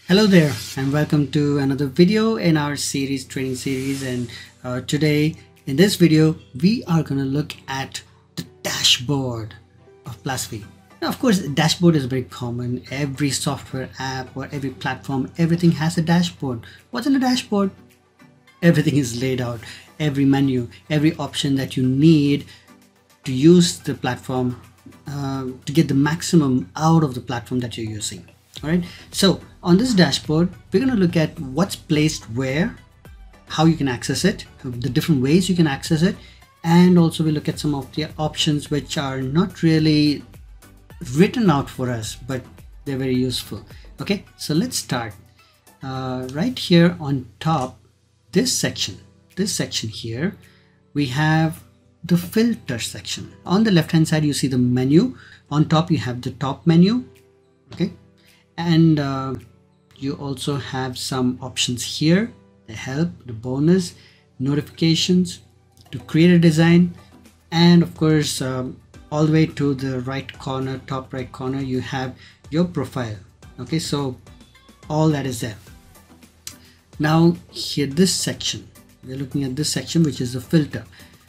Hello there and welcome to another video in our training series, and today in this video we are going to look at the dashboard of Plasfy. Now of course dashboard is very common. Every software app or every platform, everything has a dashboard. What's in a dashboard? Everything is laid out, every menu, every option that you need to use the platform to get the maximum out of the platform that you're using. All right, so on this dashboard we're going to look at what's placed where, how you can access it, the different ways you can access it, and also we look at some of the options which are not really written out for us but they're very useful. Okay, so let's start. Right here on top, this section here, we have the filter section. On the left hand side you see the menu. On top you have the top menu. Okay, and you also have some options here: the help, the bonus, notifications, to create a design, and of course all the way to the right corner, top right corner, you have your profile. Okay, so all that is there. Now here, this section, we're looking at this section, which is the filter.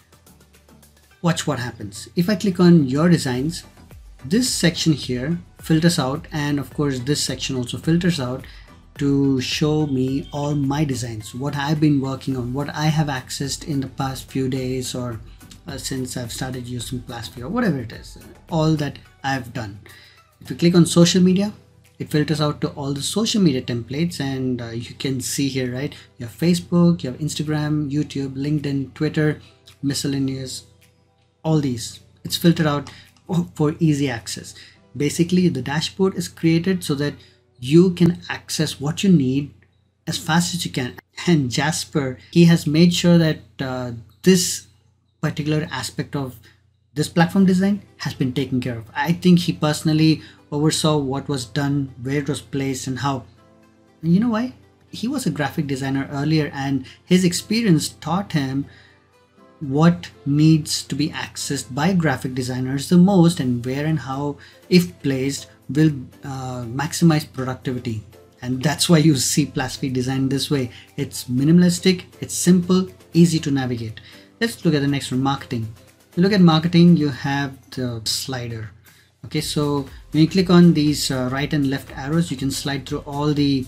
Watch what happens if I click on your designs. This section here filters out, and of course this section also filters out to show me all my designs, what I've been working on, what I have accessed in the past few days, or since I've started using Plasfy, or whatever it is, all that I've done. If you click on social media, it filters out to all the social media templates, and you can see here, right, you have Facebook, you have Instagram, YouTube, LinkedIn, Twitter, miscellaneous, all these. It's filtered out for easy access. Basically the dashboard is created so that you can access what you need as fast as you can. And Jasper, he has made sure that this particular aspect of this platform design has been taken care of. I think he personally oversaw what was done, where it was placed, and how. And you know why? He was a graphic designer earlier, and his experience taught him what needs to be accessed by graphic designers the most, and where and how, if placed, will maximize productivity. And that's why you see Plasfy designed this way. It's minimalistic, it's simple, easy to navigate. Let's look at the next one, marketing. If you look at marketing, you have the slider. Okay, so when you click on these right and left arrows, you can slide through all the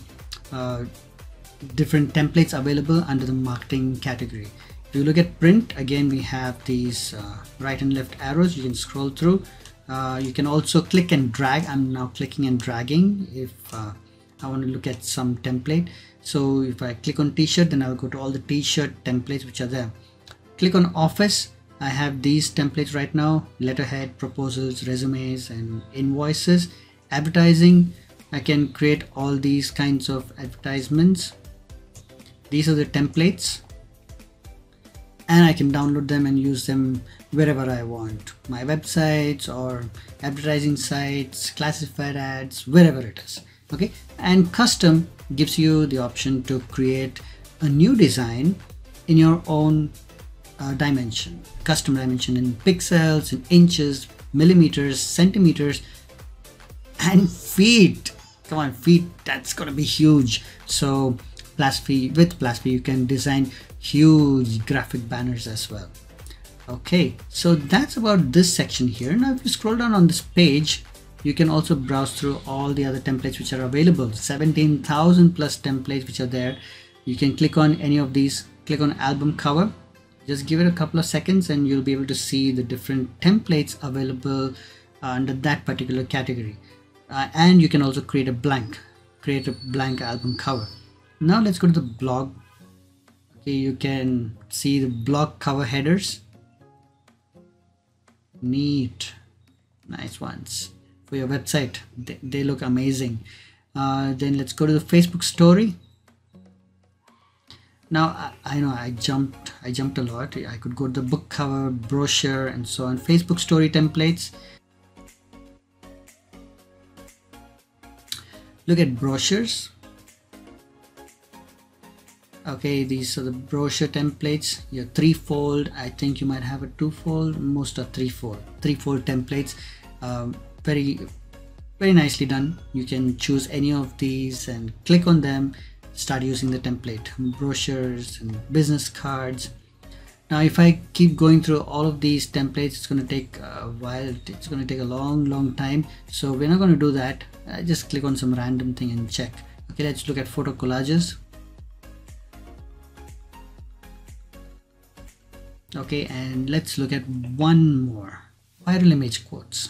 different templates available under the marketing category. If you look at print, again we have these right and left arrows. You can scroll through. You can also click and drag. I'm now clicking and dragging if I want to look at some template. So if I click on t-shirt, then I'll go to all the t-shirt templates which are there. Click on office. I have these templates right now: letterhead, proposals, resumes, and invoices. Advertising, I can create all these kinds of advertisements. These are the templates, and I can download them and use them wherever I want. My websites or advertising sites, classified ads, wherever it is. Okay, and custom gives you the option to create a new design in your own dimension, custom dimension in pixels, in inches, millimeters, centimeters, and feet. Come on, feet, that's gonna be huge. So with Plasfy you can design huge graphic banners as well. Okay, so that's about this section here. Now if you scroll down on this page, you can also browse through all the other templates which are available. 17,000 plus templates which are there. You can click on any of these. Click on album cover, just give it a couple of seconds and you'll be able to see the different templates available under that particular category. And you can also create a blank album cover. Now let's go to the blog. Okay, you can see the blog cover headers. Neat, nice ones for your website. They look amazing. Then let's go to the Facebook story. Now I know I jumped a lot. I could go to the book cover, brochure, and so on. Facebook story templates. Look at brochures. Okay, these are the brochure templates. Your three-fold, I think you might have a two-fold, most are three-fold templates. Very Very nicely done. You can choose any of these and click on them, start using the template. Brochures and business cards. Now if I keep going through all of these templates, it's going to take a while. It's going to take a long time, so we're not going to do that. Just click on some random thing and check. Okay, let's look at photo collages. Okay, and let's look at one more, viral image quotes.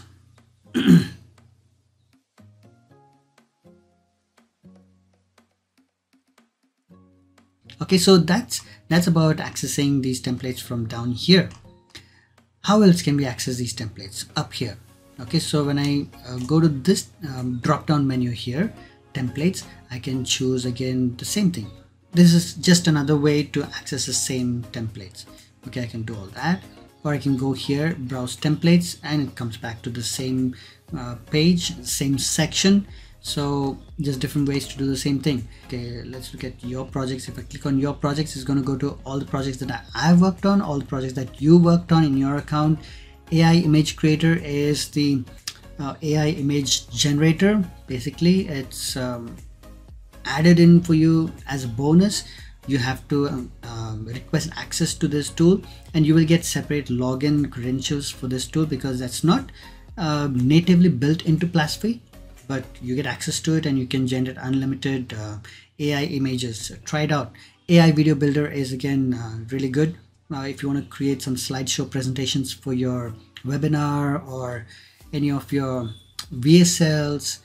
Okay, so that's about accessing these templates from down here. How else can we access these templates? Up here. Okay, so when I go to this drop down menu here, templates, I can choose again the same thing. This is just another way to access the same templates. Okay, I can do all that, or I can go here, browse templates, and it comes back to the same page, same section. So just different ways to do the same thing. Okay, let's look at your projects. If I click on your projects, it's going to go to all the projects that I've worked on, all the projects that you worked on in your account. AI image creator is the AI image generator. Basically, it's added in for you as a bonus. You have to request access to this tool, and you will get separate login credentials for this tool because that's not natively built into Plasfy, but you get access to it and you can generate unlimited AI images. Try it out. AI video builder is again really good if you want to create some slideshow presentations for your webinar or any of your VSLs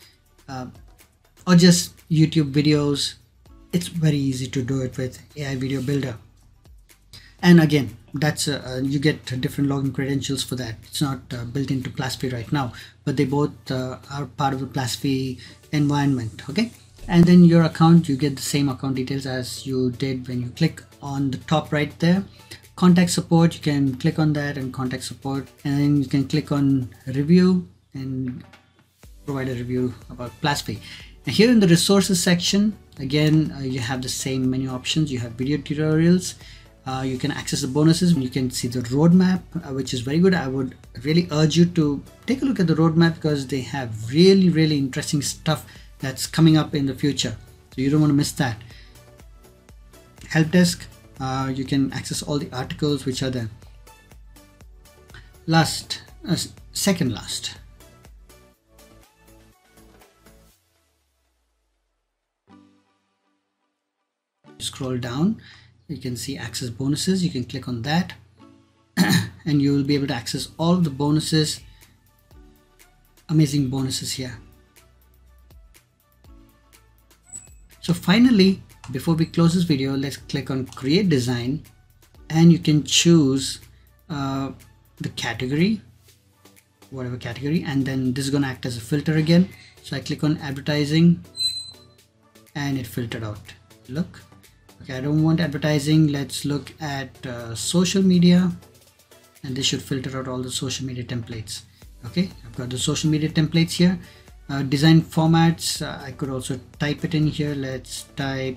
or just YouTube videos. It's very easy to do it with AI video builder. And again, that's you get different login credentials for that. It's not built into Plasfy right now, but they both are part of the Plasfy environment. Okay, and then your account, you get the same account details as you did when you click on the top right there. Contact support, you can click on that and contact support, and then you can click on review and provide a review about Plasfy. And here in the resources section, again, you have the same menu options. You have video tutorials. You can access the bonuses. You can see the roadmap, which is very good. I would really urge you to take a look at the roadmap because they have really interesting stuff that's coming up in the future. So you don't want to miss that. Help desk, you can access all the articles which are there. Second last. Scroll down, you can see access bonuses. You can click on that and you will be able to access all of the bonuses. Amazing bonuses here. So finally, before we close this video, let's click on create design, and you can choose the category, whatever category, and then this is going to act as a filter again. So I click on advertising and it filtered out. Look. Okay, I don't want advertising. Let's look at social media, and this should filter out all the social media templates. Okay, I've got the social media templates here. Design formats, I could also type it in here. Let's type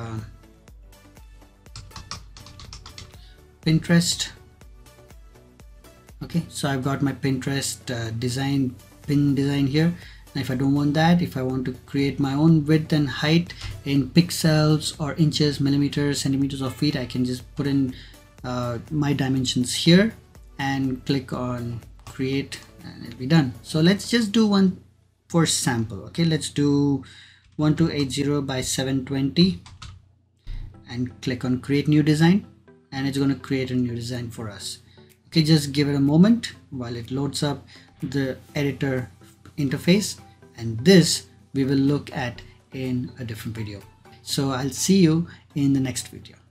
Pinterest. Okay, so I've got my Pinterest pin design here. Now if I don't want that, if I want to create my own width and height in pixels or inches, millimeters, centimeters or feet, I can just put in my dimensions here and click on create and it'll be done. So let's just do one for sample. Okay, let's do 1280 by 720 and click on create new design, and it's going to create a new design for us. Okay, just give it a moment while it loads up the editor interface, and this we will look at in a different video. So I'll see you in the next video.